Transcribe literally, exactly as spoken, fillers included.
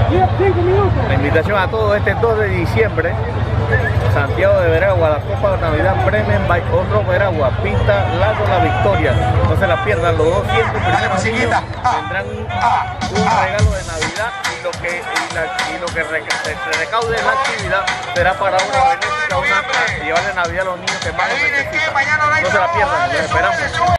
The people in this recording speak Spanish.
La invitación a todos este dos de diciembre, Santiago de Veragua, la Copa de Navidad Bremen by Otro Veragua, pista Lago La Victoria. No se la pierdan, los doscientos primeros niños tendrán un, un regalo de Navidad y lo que, y la, y lo que re, se recaude en la actividad será para una benéfica, una, llevarle Navidad a los niños que más lo necesitan. No se la pierdan, los esperamos.